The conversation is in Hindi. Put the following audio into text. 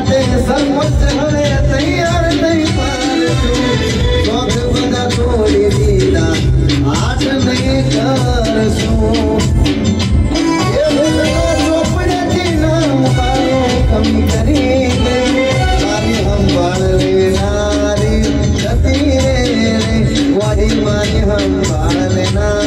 ते समझ हले तैयार नहीं पर शौक बदा तोड़ी दीदा आठ नहीं कर सो ये चोपड़े की नाम पारो कमी करेंगे सारी हम बाल नारी जती रे वारी मारी हम बाल ना